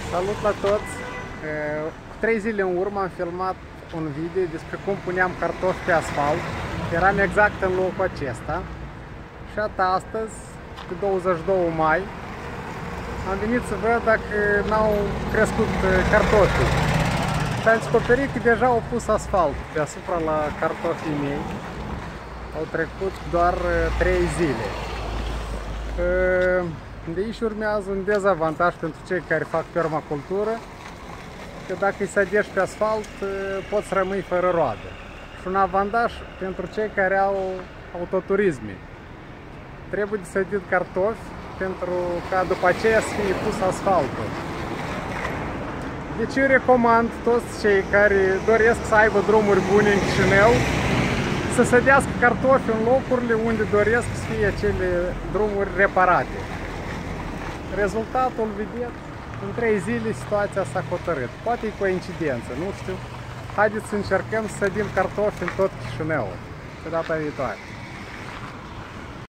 Salut la toți! Cu 3 zile în urmă am filmat un video despre cum puneam cartofi pe asfalt. Eram exact în locul acesta. Și astăzi, pe 22 mai, am venit să văd dacă n-au crescut cartofii. Și am descoperit că deja au pus asfalt deasupra la cartofii mei. Au trecut doar 3 zile. De aici urmează un dezavantaj pentru cei care fac permacultură, că dacă îi sădești pe asfalt, poți rămâi fără roadă. Și un avantaj pentru cei care au autoturisme. Trebuie de sădit cartofi pentru ca după aceea să fie pus asfaltul. Deci eu recomand toți cei care doresc să aibă drumuri bune în Chișinău să sădească cartofi în locurile unde doresc să fie acele drumuri reparate. Rezultatul, vedeți, în 3 zile situația s-a hotărât. Poate e coincidență, nu știu. Haideți să încercăm să sădim cartofi în tot Chișinăul. Pe data viitoare.